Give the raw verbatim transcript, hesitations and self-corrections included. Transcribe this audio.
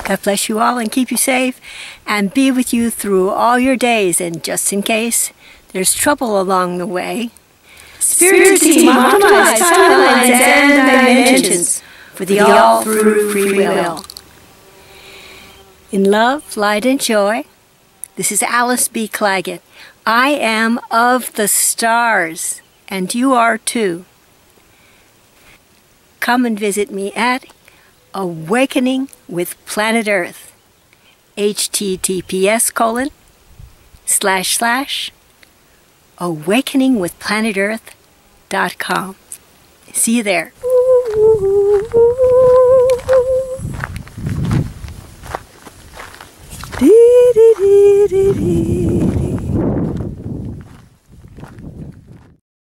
God bless you all and keep you safe and be with you through all your days. And just in case there's trouble along the way, Spirit Team optimize timelines and dimensions for the all through free will. In love, light, and joy, this is Alice B. Clagett. I am of the stars, and you are too. Come and visit me at Awakening with Planet Earth. H T T P S colon slash slash awakening with planet earth dot com. See you there. Dee, dee, dee, dee, dee.